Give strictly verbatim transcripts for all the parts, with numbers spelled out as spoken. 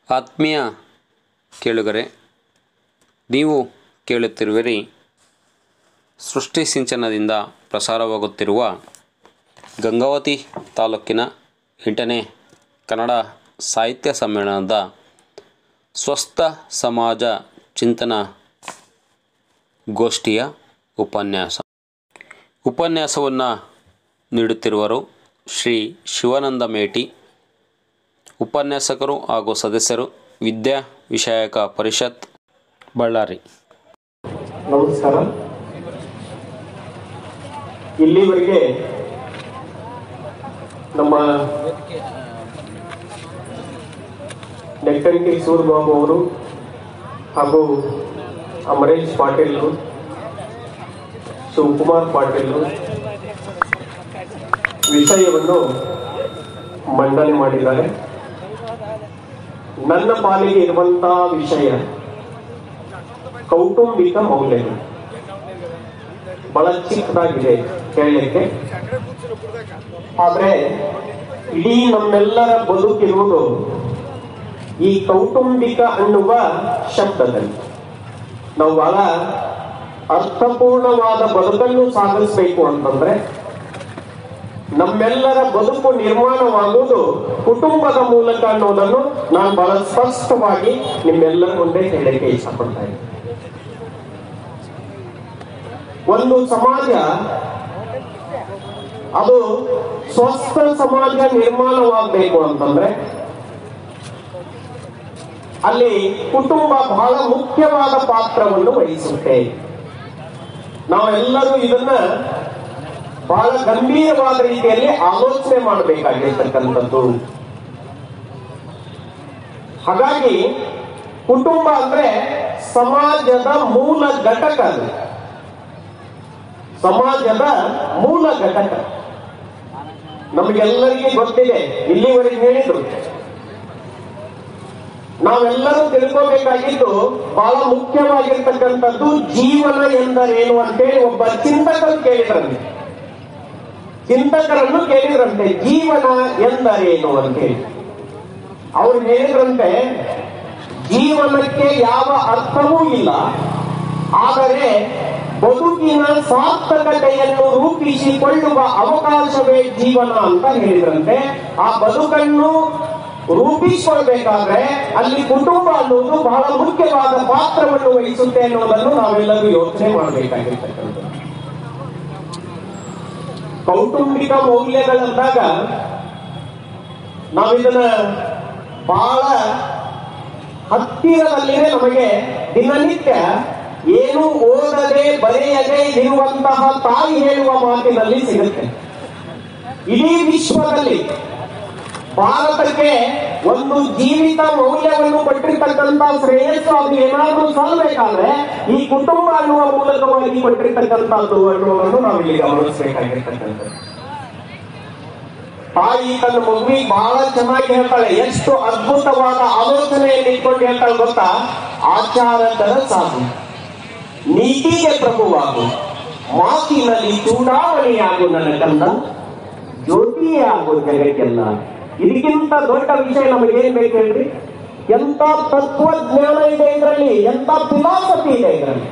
ಆತ್ಮೀಯ ಕೇಳುಗರೆ, ನೀವು ಕೇಳುತ್ತಿರುವಿರಿ ಸೃಷ್ಟಿ ಸಿಂಚನದಿಂದ ಪ್ರಸಾರವಾಗುತ್ತಿರುವ ಗಂಗಾವತಿ ತಾಲೂಕಿನ ಎಂಟನೇ ಕನ್ನಡ ಸಾಹಿತ್ಯ ಸಮ್ಮೇಳನದ ಸ್ವಸ್ಥ ಸಮಾಜ ಚಿಂತನ ಗೋಷ್ಠಿಯ ಉಪನ್ಯಾಸ ಉಪನ್ಯಾಸವನ್ನು ನೀಡುತ್ತಿರುವರು ಶ್ರೀ ಶಿವಾನಂದ ಮೇಟಿ. ಉಪನ್ಯಾಸಕರು ಹಾಗೂ ಸದಸ್ಯರು ವಿದ್ಯಾ ವಿಷಯಕ ಪರಿಷತ್ ಬಳ್ಳಾರಿ. ನಮಸ್ಕಾರ. ಇಲ್ಲಿವರೆಗೆ ನಮ್ಮ ನೆಕ್ಕಂಟಿ ಸೂರ್ಯಬಾಬು ಅವರು ಹಾಗೂ ಅಮರೇಶ್ ಪಾಟೀಲ್, ಶಿವಕುಮಾರ್ ಪಾಟೀಲ್ ವಿಷಯವನ್ನು ಮಂಡನೆ ಮಾಡಿದ್ದಾರೆ. ನನ್ನ ಪಾಲಿಗೆ ಇರುವಂತಹ ವಿಷಯ ಕೌಟುಂಬಿಕ ಮೌಲ್ಯಗಳು. ಬಹಳ ಚಿಕ್ಕದಾಗಿದೆ ಕೇಳಲಿಕ್ಕೆ, ಆದ್ರೆ ಇಡೀ ನಮ್ಮೆಲ್ಲರ ಬದುಕಿರುವುದು ಈ ಕೌಟುಂಬಿಕ ಅನ್ನುವ ಶಬ್ದದಲ್ಲಿ. ನಾವು ಬಹಳ ಅರ್ಥಪೂರ್ಣವಾದ ಬದುಕನ್ನು ಸಾಗಿಸಬೇಕು ಅಂತಂದ್ರೆ ನಮ್ಮೆಲ್ಲರ ಬದುಕು ನಿರ್ಮಾಣವಾಗುವುದು ಕುಟುಂಬದ ಮೂಲಕ ಅನ್ನೋದನ್ನು ನಾನು ಬಹಳ ಸ್ಪಷ್ಟವಾಗಿ ನಿಮ್ಮೆಲ್ಲರ ಮುಂದೆ ಹೇಳಕ್ಕೆ ಇಷ್ಟಪಡ್ತಾ ಇದ್ದೀನಿ. ಒಂದು ಸಮಾಜ ಅದು ಸ್ವಸ್ಥ ಸಮಾಜ ನಿರ್ಮಾಣವಾಗಬೇಕು ಅಂತಂದ್ರೆ ಅಲ್ಲಿ ಕುಟುಂಬ ಬಹಳ ಮುಖ್ಯವಾದ ಪಾತ್ರವನ್ನು ವಹಿಸುತ್ತೆ. ನಾವೆಲ್ಲರೂ ಇದನ್ನ ಬಹಳ ಗಂಭೀರವಾದ ರೀತಿಯಲ್ಲಿ ಆಲೋಚನೆ ಮಾಡಬೇಕಾಗಿರ್ತಕ್ಕಂಥದ್ದು. ಹಾಗಾಗಿ ಕುಟುಂಬ ಅಂದ್ರೆ ಸಮಾಜದ ಮೂಲ ಘಟಕ. ಅದು ಸಮಾಜದ ಮೂಲ ಘಟಕ. ನಮಗೆಲ್ಲರಿಗೂ ಗೊತ್ತಿದೆ, ಇಲ್ಲಿವರೆಗೆ ಹೇಳಿದ್ರು. ನಾವೆಲ್ಲರೂ ತಿಳ್ಕೋಬೇಕಾಗಿದ್ದು ಬಹಳ ಮುಖ್ಯವಾಗಿರ್ತಕ್ಕಂಥದ್ದು ಜೀವನ ಎಂದರೇನು ಅಂತೇಳಿ ಒಬ್ಬ ಚಿಂತಕರು ಕೇಳಿದ್ರಂತೆ. ಚಿಂತಕರನ್ನು ಕೇಳಿದ್ರಂತೆ ಜೀವನ ಎಂದರೇನು ಅಂತೇಳಿ. ಅವ್ರು ಹೇಳಿದ್ರಂತೆ, ಜೀವನಕ್ಕೆ ಯಾವ ಅರ್ಥವೂ ಇಲ್ಲ, ಆದರೆ ಬದುಕಿನ ಸಾರ್ಥಕತೆಯನ್ನು ರೂಪಿಸಿಕೊಳ್ಳುವ ಅವಕಾಶವೇ ಜೀವನ ಅಂತ ಹೇಳಿದ್ರಂತೆ. ಆ ಬದುಕನ್ನು ರೂಪಿಸಿಕೊಳ್ಬೇಕಾದ್ರೆ ಅಲ್ಲಿ ಕುಟುಂಬ ಅನ್ನೋದು ಬಹಳ ಮುಖ್ಯವಾದ ಪಾತ್ರವನ್ನು ವಹಿಸುತ್ತೆ ಅನ್ನೋದನ್ನು ನಾವೆಲ್ಲರೂ ಯೋಚನೆ ಮಾಡಬೇಕಾಗಿರ್ತಕ್ಕಂಥದ್ದು. ಕೌಟುಂಬಿಕ ಮೌಲ್ಯಗಳಂದಾಗ ನಾವಿದನ್ನ ಬಹಳ ಹತ್ತಿರದಲ್ಲಿಯೇ ನಮಗೆ ದಿನನಿತ್ಯ ಏನು ಓದದೆ ಬರೆಯದೆ ಇರುವಂತಹ ತಾಯಿ ಹೇಳುವ ಮಾತಿನಲ್ಲಿ ಸಿಗುತ್ತೆ. ಇಡೀ ವಿಶ್ವದಲ್ಲಿ ಭಾರತಕ್ಕೆ ಒಂದು ಜೀವಿತ ಮೌಲ್ಯವನ್ನು ಕೊಟ್ಟಿರ್ತಕ್ಕಂಥ ಶ್ರೇಯಸ್ಸು ಅದು ಏನಾದರೂ ಸಲ್ಲಬೇಕಾದ್ರೆ ಈ ಕುಟುಂಬ ಅನ್ನುವ ಮೂಲಕವಾಗಿ ಕೊಟ್ಟಿರ್ತಕ್ಕಂಥದ್ದು ಅನ್ನುವುದನ್ನು ನಾವಿಲ್ಲಿ ಗಮನಿಸಬೇಕಾಗಿರ್ತಕ್ಕಂಥದ್ದು. ತಾಯಿ ತನ್ನ ಮಗುವಿಗೆ ಬಹಳ ಚೆನ್ನಾಗಿ ಹೇಳ್ತಾಳೆ. ಎಷ್ಟು ಅದ್ಭುತವಾದ ಆಲೋಚನೆಯನ್ನು ಇಟ್ಕೊಂಡು ಹೇಳ್ತಾಳೆ ಗೊತ್ತಾ? ಆಚಾರಗಳ ಸಾಧು, ನೀತಿಗೆ ಪ್ರಭುವಾಗು, ಮಾತಿನಲ್ಲಿ ಚೂಡಾವಣೆಯಾಗು ನನ್ನ ಕಂದ, ಜ್ಯೋತಿಯೇ ಆಗು ಜಗಕ್ಕೆಲ್ಲ. ಇದಕ್ಕಿಂತ ದೊಡ್ಡ ವಿಷಯ ನಮಗೇನ್ ಬೇಕು ಹೇಳ್ರಿ? ಎಂತ ತತ್ವಜ್ಞಾನ ಇದೆ ಇದರಲ್ಲಿ, ಎಂತ ಫಿಲಾಸಫಿ ಇದೆ ಇದರಲ್ಲಿ.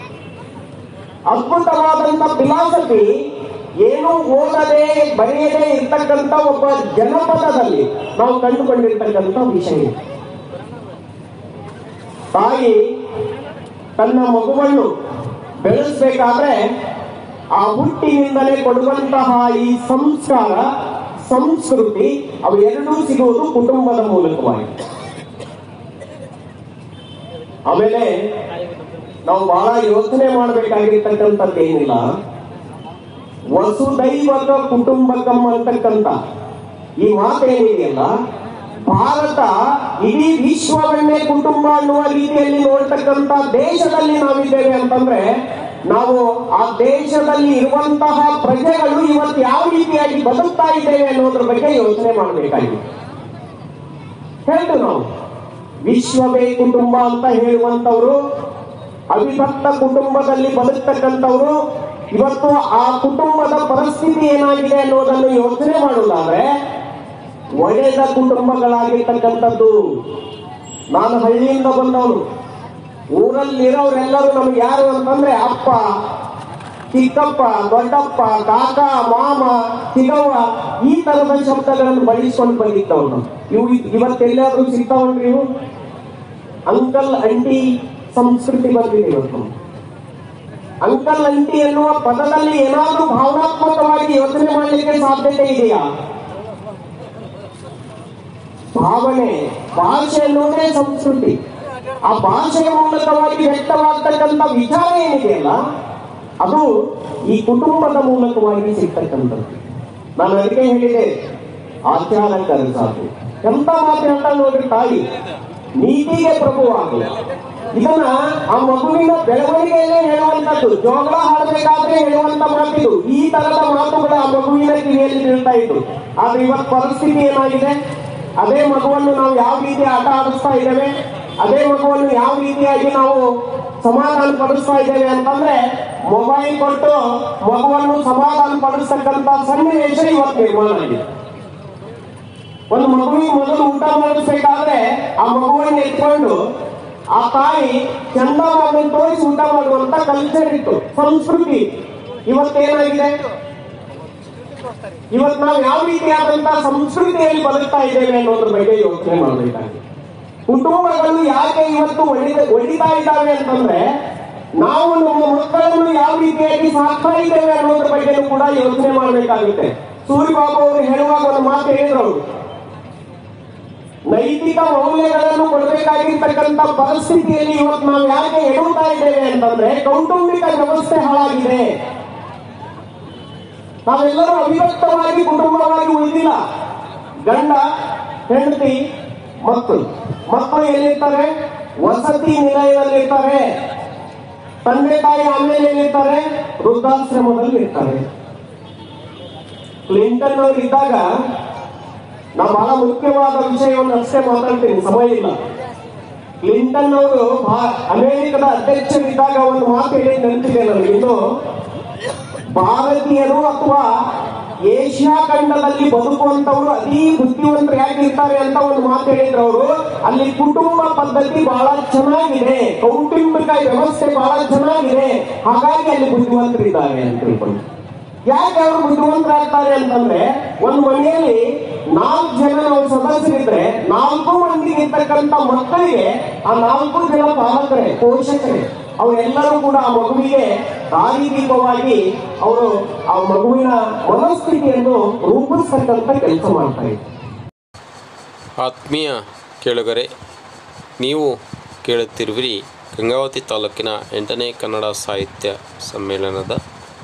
ಅದ್ಭುತವಾದಂತ ಫಿಲಾಸಫಿ ಏನು ಓದದೆ ಬರೆಯದೆ ಇರ್ತಕ್ಕಂಥ ಒಬ್ಬ ಜನಪದದಲ್ಲಿ ನಾವು ಕಂಡುಕೊಂಡಿರ್ತಕ್ಕಂಥ ವಿಷಯ. ತಾಯಿ ತನ್ನ ಮಗುವನ್ನು ಬೆಳೆಸಬೇಕಾದ್ರೆ ಆ ಹುಟ್ಟಿನಿಂದಲೇ ಕೊಡುವಂತಹ ಈ ಸಂಸ್ಕಾರ, ಸಂಸ್ಕೃತಿ ಅವು ಎರಡೂ ಸಿಗುವುದು ಕುಟುಂಬದ ಮೂಲಕವಾಗಿ. ಆಮೇಲೆ ನಾವು ಬಹಳ ಯೋಚನೆ ಮಾಡಬೇಕಾಗಿರ್ತಕ್ಕಂಥದ್ದು ಏನಿಲ್ಲ, ವಸುದೈವಕ ಕುಟುಂಬಕಂ ಅಂತಕ್ಕಂಥ ಈ ಮಾತೇನಿದೆಯಲ್ಲ, ಭಾರತ ಇಡೀ ವಿಶ್ವವನ್ನೇ ಕುಟುಂಬ ಅನ್ನುವ ರೀತಿಯಲ್ಲಿ ನೋಡ್ತಕ್ಕಂಥ ದೇಶದಲ್ಲಿ ನಾವಿದ್ದೇವೆ ಅಂತಂದ್ರೆ ನಾವು ಆ ದೇಶದಲ್ಲಿ ಇರುವಂತಹ ಪ್ರಜೆಗಳು ಇವತ್ತು ಯಾವ ರೀತಿಯಾಗಿ ಬದುಕ್ತಾ ಇದ್ದೇವೆ ಅನ್ನೋದ್ರ ಬಗ್ಗೆ ಯೋಚನೆ ಮಾಡಬೇಕಾಗಿದೆ. ಹೇಳ್ತು ನಾವು ವಿಶ್ವವೇ ಕುಟುಂಬ ಅಂತ ಹೇಳುವಂತವ್ರು, ಅವಿಭಕ್ತ ಕುಟುಂಬದಲ್ಲಿ ಬದುಕ್ತಕ್ಕಂಥವ್ರು ಇವತ್ತು ಆ ಕುಟುಂಬದ ಪರಿಸ್ಥಿತಿ ಏನಾಗಿದೆ ಅನ್ನೋದನ್ನು ಯೋಚನೆ ಮಾಡುವುದಾದ್ರೆ ಒಡೆದ ಕುಟುಂಬಗಳಾಗಿರ್ತಕ್ಕಂಥದ್ದು. ನಾನು ಹಳ್ಳಿಯಿಂದ ಬಂದವನು. ಊರಲ್ಲಿರೋರೆಲ್ಲರೂ ನಮ್ಗೆ ಯಾರು ಅಂತಂದ್ರೆ ಅಪ್ಪ, ಚಿಕ್ಕಪ್ಪ, ದೊಡ್ಡಪ್ಪ, ಕಾಕ, ಮಾಮ, ಚಿಗವ್ವ ಈ ತರದ ಶಬ್ದಗಳನ್ನು ಬಳಸ್ಕೊಂಡು ಬಂದಿದ್ದವನು. ಇವು ಇವತ್ತೆಲ್ಲಾದ್ರೂ ಸಿಗ್ತಾವನ್ರಿ ಇವು? ಅಂಕಲ್ ಅಂಟಿ ಸಂಸ್ಕೃತಿ ಬಂದಿದೆ ಇವತ್ತು. ಅಂಕಲ್ ಅಂಟಿ ಎನ್ನುವ ಪದದಲ್ಲಿ ಏನಾದ್ರೂ ಭಾವನಾತ್ಮಕವಾಗಿ ಯೋಚನೆ ಮಾಡಲಿಕ್ಕೆ ಸಾಧ್ಯತೆ ಇದೆಯಾ? ಭಾವನೆ, ಭಾಷೆ ಅನ್ನೋದೇ ಸಂಸ್ಕೃತಿ. ಆ ಭಾಷೆಯ ಮೂಲಕವಾಗಿ ವ್ಯಕ್ತವಾಗ್ತಕ್ಕಂಥ ವಿಚಾರ ಏನಿದೆಯಲ್ಲ ಅದು ಈ ಕುಟುಂಬದ ಮೂಲಕವಾಗಿ ಸಿಗ್ತಕ್ಕಂಥದ್ದು. ನಾನು ಅದಕ್ಕೆ ಹೇಳಿದೆ, ಆಚಾರ ಕಲಿಸಾಕು. ಎಂತ ಮಾತು ಹೇಳ್ತಾ ನೋಡ್ರಿ ತಾಯಿ, ನೀತಿಗೆ ಪ್ರಭುವಾಗಲಿ. ಇದನ್ನ ಆ ಮಗುವಿನ ಬೆಳವಣಿಗೆಯಲ್ಲೇ ಹೇಳುವಂತದ್ದು, ಜೋಗಳ ಹಾಡಬೇಕಾದ್ರೆ ಹೇಳುವಂತ ಮಾತಿದು. ಈ ತರದ ಮಾತುಗಳು ಆ ಮಗುವಿನ ಕಿವಿಯಲ್ಲಿ ಬೀಳ್ತಾ ಇತ್ತು. ಆದ್ರೆ ಇವತ್ತು ಪರಿಸ್ಥಿತಿ ಏನಾಗಿದೆ, ಅದೇ ಮಗುವನ್ನು ನಾವು ಯಾವ ರೀತಿ ಆಟ ಆಡಿಸ್ತಾ ಇದ್ದೇವೆ, ಅದೇ ಮಗುವನ್ನು ಯಾವ ರೀತಿಯಾಗಿ ನಾವು ಸಮಾಧಾನ ಪಡಿಸ್ತಾ ಇದ್ದೇವೆ ಅಂತಂದ್ರೆ ಮೊಬೈಲ್ ಕೊಟ್ಟು ಮಗುವನ್ನು ಸಮಾಧಾನ ಪಡಿಸ್ತಕ್ಕಂಥ ಸನ್ನಿವೇಶ ಇವತ್ತು ನಿರ್ಮಾಣ ಆಗಿದೆ. ಒಂದು ಮಗುವಿಗೆ ಮೊದಲು ಊಟ ಮಾಡಿಸ್ಬೇಕಾದ್ರೆ ಆ ಮಗುವನ್ನು ಎತ್ಕೊಂಡು ಆ ತಾಯಿ ಚಂದ ಮಗನ್ ತೋರಿಸಿ ಊಟ ಮಾಡುವಂತ ಕಲ್ಚರ್ ಇತ್ತು, ಸಂಸ್ಕೃತಿ. ಇವತ್ತೇನಾಗಿದೆ, ಇವತ್ತು ನಾವು ಯಾವ ರೀತಿಯಾದಂತಹ ಸಂಸ್ಕೃತಿಯಲ್ಲಿ ಬದುಕ್ತಾ ಇದ್ದೇವೆ ಅನ್ನೋದ್ರ ಬಗ್ಗೆ ಯೋಚನೆ ಮಾಡಬೇಕಾಗಿದೆ. ಕುಟುಂಬಗಳು ಯಾಕೆ ಇವತ್ತು ಒಡಿದ ಒಡಿತಾ ಇದ್ದಾವೆ ಅಂತಂದ್ರೆ ನಾವು ನಮ್ಮ ಮಕ್ಕಳನ್ನು ಯಾವ ರೀತಿಯಾಗಿ ಸಾಕ್ತಾ ಇದ್ದೇವೆ ಅನ್ನೋದ್ರ ಬಗ್ಗೆ ಕೂಡ ಯೋಚನೆ ಮಾಡಬೇಕಾಗುತ್ತೆ. ಸೂರ್ಯಬಾಬು ಅವರು ಹೇಳುವಾಗ ಒಂದು ಮಾತು ಹೇಳಿದ್ರು ಅವರು, ನೈತಿಕ ಮೌಲ್ಯಗಳನ್ನು ಕೊಡಬೇಕಾಗಿರ್ತಕ್ಕಂಥ ಪರಿಸ್ಥಿತಿಯಲ್ಲಿ ಇವತ್ತು ನಾವು ಯಾಕೆ ಎಡುತ್ತಾ ಇದ್ದೇವೆ ಅಂತಂದ್ರೆ ಕೌಟುಂಬಿಕ ವ್ಯವಸ್ಥೆ ಹಾಳಾಗಿದೆ. ನಾವೆಲ್ಲರೂ ಅವಿಭಕ್ತವಾಗಿ ಕುಟುಂಬವಾಗಿ ಉಳಿದಿಲ್ಲ. ಗಂಡ, ಹೆಂಡತಿ, ಮಕ್ಕಳು. ಮಕ್ಕಳು ಎಲ್ಲಿರ್ತಾರೆ? ವಸತಿ ನಿಲಯದಲ್ಲಿರ್ತಾರೆ. ತಂದೆ ತಾಯಿ ಆಮೇಲೆ ಎಲ್ಲಿರ್ತಾರೆ? ವೃದ್ಧಾಶ್ರಮದಲ್ಲಿ ಇರ್ತಾರೆ. ಕ್ಲಿಂಟನ್ ಅವರು ಇದ್ದಾಗ ನಾ ಬಹಳ ಮುಖ್ಯವಾದ ವಿಷಯವನ್ನು ಅಷ್ಟೇ ಮಾತಾಡ್ತೀನಿ, ಸಮಯ ಇಲ್ಲ. ಕ್ಲಿಂಟನ್ ಅವರು ಅಮೆರಿಕದ ಅಧ್ಯಕ್ಷರಿದ್ದಾಗ ಒಂದು ಮಾತು ಹೇಳಿ ನೆನಪಿದೆ ನನಗೆ. ಇನ್ನು ಭಾರತೀಯರು ಅಥವಾ ಏಷ್ಯಾ ಖಂಡದಲ್ಲಿ ಬದುಕುವಂತವ್ರು ಅತಿ ಬುದ್ಧಿವಂತರು ಯಾಕಿರ್ತಾರೆ ಅಂತ ಒಂದು ಮಾತು ಹೇಳಿದ್ರು ಅವರು. ಅಲ್ಲಿ ಕುಟುಂಬ ಪದ್ಧತಿ ಬಹಳ ಚೆನ್ನಾಗಿದೆ, ಕೌಟುಂಬಿಕ ವ್ಯವಸ್ಥೆ ಬಹಳ ಚೆನ್ನಾಗಿದೆ, ಹಾಗಾಗಿ ಅಲ್ಲಿ ಬುದ್ಧಿವಂತರಿದ್ದಾರೆ ಅಂತ ತಿಳ್ಕೊಂಡು. ಯಾಕೆ ಅವರು ಬುದ್ಧಿವಂತರಾಗ್ತಾರೆ ಅಂತಂದ್ರೆ ಒಂದು ಮನೆಯಲ್ಲಿ ನಾಲ್ಕು ಜನ ನಾವು ಸದಸ್ಯರಿದ್ರೆ ನಾಲ್ಕು ಮಂದಿಗೆ ಇರ್ತಕ್ಕಂಥ ಮಕ್ಕಳಿಗೆ ಆ ನಾಲ್ಕು ಜನ ಪಾಲಕರೇ, ಪೋಷಕರೇ, ಅವರೆಲ್ಲರೂ ಕೂಡ ಆ ಮಗುವಿಗೆ ಶಾರೀರಿಕವಾಗಿ ಅವರು ಆ ಮಗುವಿನ ಮನಸ್ಥಿತಿಯನ್ನು ರೂಪಿಸ್ತಕ್ಕಂಥ ಕೆಲಸ ಮಾಡ್ತಾ ಇದ್ದಾರೆ. ಆತ್ಮೀಯ ಕೇಳುಗರೆ, ನೀವು ಕೇಳುತ್ತಿರುವಿರಿ ಗಂಗಾವತಿ ತಾಲೂಕಿನ ಎಂಟನೇ ಕನ್ನಡ ಸಾಹಿತ್ಯ ಸಮ್ಮೇಳನದ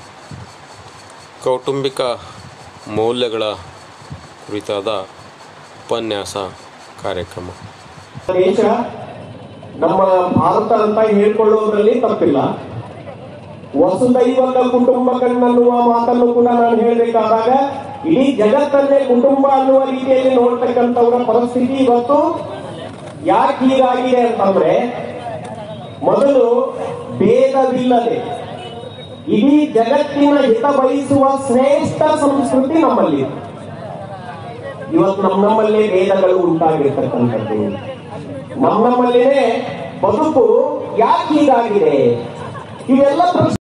ಕೌಟುಂಬಿಕ ಮೌಲ್ಯಗಳ ಕುರಿತಾದ ಉಪನ್ಯಾಸ ಕಾರ್ಯಕ್ರಮ. ದೇಶ ನಮ್ಮ ಭಾರತ ಅಂತ ಹೇಳ್ಕೊಳ್ಳೋದ್ರಲ್ಲಿ ತಪ್ಪಿಲ್ಲ. ವಸುದೈವಕ ಕುಟುಂಬಕನ್ನನ್ನುವ ಮಾತನ್ನು ಕೂಡ ನಾನು ಹೇಳಬೇಕಾದಾಗ ಇಡೀ ಜಗತ್ತನ್ನೇ ಕುಟುಂಬ ಅನ್ನುವ ರೀತಿಯಲ್ಲಿ ನೋಡ್ತಕ್ಕಂಥವರ ಪರಿಸ್ಥಿತಿ ಇವತ್ತು ಯಾಕೆ ಹೀಗಾಗಿದೆ ಅಂತಂದ್ರೆ, ಮೊದಲು ಭೇದವಿಲ್ಲದೆ ಇಡೀ ಜಗತ್ತಿನ ಹಿತ ಬಯಸುವ ಶ್ರೇಷ್ಠ ಸಂಸ್ಕೃತಿ ನಮ್ಮಲ್ಲಿ. ಇವತ್ತು ನಮ್ಮ ನಮ್ಮಲ್ಲೇ ಭೇದಗಳು ಉಂಟಾಗಿರ್ತಕ್ಕಂಥದ್ದು, ನಮ್ಮ ನಮ್ಮಲ್ಲೇ ಬದುಕು ಯಾಕೆ ಹೀಗಾಗಿದೆ, ಇವೆಲ್ಲ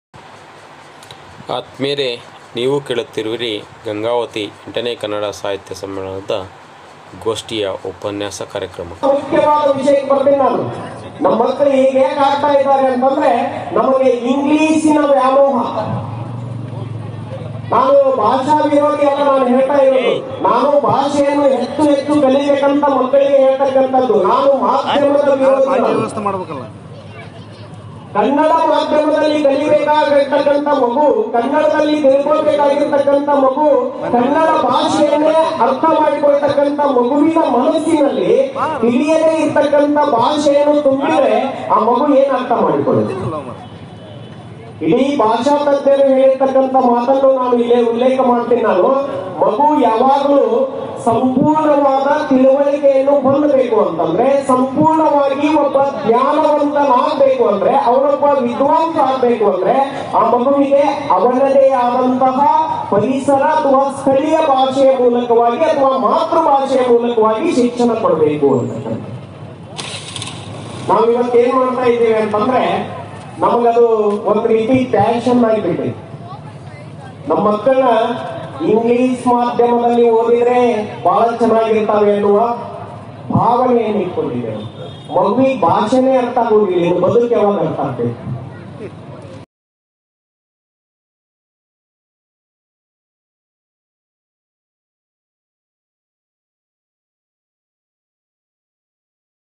ಆತ್ಮೀಯರೇ, ನೀವು ಕೇಳುತ್ತಿರುವಿರಿ ಗಂಗಾವತಿ ಎಂಟನೇ ಕನ್ನಡ ಸಾಹಿತ್ಯ ಸಮ್ಮೇಳನದ ಗೋಷ್ಠಿಯ ಉಪನ್ಯಾಸ ಕಾರ್ಯಕ್ರಮ. ಮುಖ್ಯವಾದ ವಿಷಯಕ್ಕೆ ಬರ್ತೀನಿ ನಾನು. ನಮ್ಮ ಮಕ್ಕಳು ಈಗ ಹೇಗೆ ಆಗ್ತಾ ಇದ್ದಾರೆ ಅಂತಂದ್ರೆ ನಮಗೆ ಇಂಗ್ಲಿಶಿನ ವ್ಯಾಮೋಹ. ನಾನು ಭಾಷಾ ವಿರೋಧಿ ಅಲ್ಲ ನಾನು ಹೇಳ್ತಾ ಇರೋದು. ನಾನು ಭಾಷೆಯನ್ನು ಹೆಚ್ಚು ಹೆಚ್ಚು ಕಲಿಬೇಕಂತ ಮಕ್ಕಳಿಗೆ ಹೇಳ್ತಕ್ಕಂಥದ್ದು. ನಾನು ಮಾಧ್ಯಮದ ವಿರೋಧಿ. ಕನ್ನಡ ಮಾಧ್ಯಮದಲ್ಲಿ ಕಲಿಬೇಕಾಗಿರ್ತಕ್ಕಂಥ ಮಗು, ಕನ್ನಡದಲ್ಲಿ ತಿಳ್ಕೊಳ್ಬೇಕಾಗಿರ್ತಕ್ಕಂಥ ಮಗು, ಕನ್ನಡ ಭಾಷೆಯನ್ನೇ ಅರ್ಥ ಮಾಡಿಕೊಳ್ತಕ್ಕಂಥ ಮಗುವಿನ ಮನಸ್ಸಿನಲ್ಲಿ ತಿಳಿಯದೇ ಇರ್ತಕ್ಕಂಥ ಭಾಷೆಯನ್ನು ತುಂಬಿದ್ರೆ ಆ ಮಗು ಏನ್ ಅರ್ಥ ಮಾಡಿಕೊಳ್ಳುತ್ತೆ? ಇಡೀ ಭಾಷಾ ತಜ್ಞರು ಹೇಳಿರ್ತಕ್ಕಂಥ ಮಾತನ್ನು ನಾನು ಇಲ್ಲೇ ಉಲ್ಲೇಖ ಮಾಡ್ತೀನಿ. ನಾನು ಮಗು ಯಾವಾಗಲೂ ಸಂಪೂರ್ಣವಾದ ತಿಳುವಳಿಕೆಯನ್ನು ಹೊಂದಬೇಕು ಅಂತಂದ್ರೆ, ಸಂಪೂರ್ಣವಾಗಿ ಒಬ್ಬ ಜ್ಞಾನವಂತನಾಗಬೇಕು ಅಂದ್ರೆ, ಅವನೊಬ್ಬ ವಿದ್ವಾಂಸ ಆಗ್ಬೇಕು ಅಂದ್ರೆ ಆ ಮಗುವಿಗೆ ಅವನದೇ ಆದಂತಹ ಪರಿಸರ ಅಥವಾ ಸ್ಥಳೀಯ ಭಾಷೆಯ ಮೂಲಕವಾಗಿ ಅಥವಾ ಮಾತೃಭಾಷೆಯ ಮೂಲಕವಾಗಿ ಶಿಕ್ಷಣ ಕೊಡಬೇಕು ಅಂತ. ನಾವು ಇವತ್ತು ಏನ್ ಮಾಡ್ತಾ ಇದ್ದೀವಿ ಅಂತಂದ್ರೆ ನಮಗದು ಒಂದು ರೀತಿ ಪ್ಯಾಷನ್ ಆಗಿಬಿಟ್ಟೈತಿ. ನಮ್ಮ ಮಕ್ಕಳನ್ನ ಇಂಗ್ಲಿಷ್ ಮಾಧ್ಯಮದಲ್ಲಿ ಓದಿದ್ರೆ ಬಹಳ ಚೆನ್ನಾಗಿರ್ತಾವೆ ಅನ್ನುವ ಭಾವನೆಯನ್ನು ಇಟ್ಕೊಂಡಿದ್ದೇವೆ. ಮಗುವಿಗೆ ಭಾಷೆನೇ ಅರ್ಥ ಆಗುವುದಿಲ್ಲ, ಇನ್ನು ಬದುಕು ಯಾವಾಗ ಅರ್ಥ ಆಗ್ತೈತಿ?